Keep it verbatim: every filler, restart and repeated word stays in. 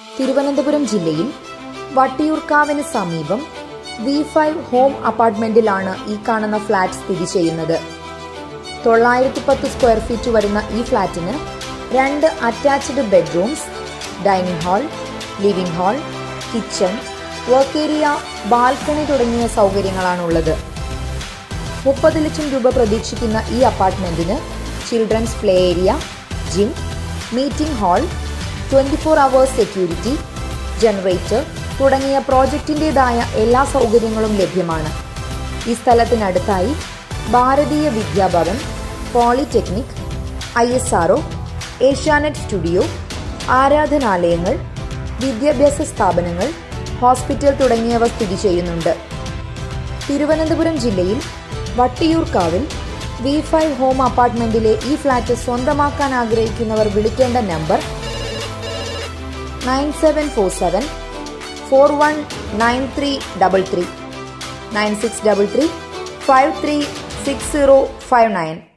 തിരുവനന്തപുരം ജില്ലയിൽ വട്ടിയൂർക്കാവിന് സമീപം V five home അപ്പാർട്ട്മെന്റിലാണ് ഈ കാണുന്ന ഫ്ളാറ്റ് സ്ഥിതി ചെയ്യുന്നത്. തൊള്ളായിരത്തി പത്ത് സ്ക്വയർ ഫീറ്റ് വരുന്ന ഈ ഫ്ളാറ്റിന് രണ്ട് attached bedrooms, dining hall, living hall, kitchen, work area, balcony തുടങ്ങിയ സൗകര്യങ്ങളാണുള്ളത്. മുപ്പത് ലക്ഷം രൂപ പ്രതീക്ഷിക്കുന്ന ഈ അപ്പാർട്ട്മെന്റിന് children's play area, gym, meeting hall, twenty four hours security, generator തുടങ്ങിയ പ്രോജക്റ്റിൻ്റെതായ എല്ലാ സൗകര്യങ്ങളും ലഭ്യമാണ്. ഈ സ്ഥലത്തിനടുത്തായി Bharatiya Vidya Bhavan, polytechnic, I S R O, Asianet studio, ആരാധനാലയങ്ങൾ, വിദ്യാഭ്യാസ സ്ഥാപനങ്ങൾ, ഹോസ്പിറ്റൽ തുടങ്ങിയവ സ്ഥിതി ചെയ്യുന്നുണ്ട്. തിരുവനന്തപുരം ജില്ലയിൽ വട്ടിയൂർക്കാവിൽ വി ഫൈവ് ഹോം അപ്പാർട്ട്മെന്റിലെ ഈ ഫ്ളാറ്റ് സ്വന്തമാക്കാൻ ആഗ്രഹിക്കുന്നവർ വിളിക്കേണ്ട number nine seven four seven four one nine three double three nine six double three five three six zero five nine.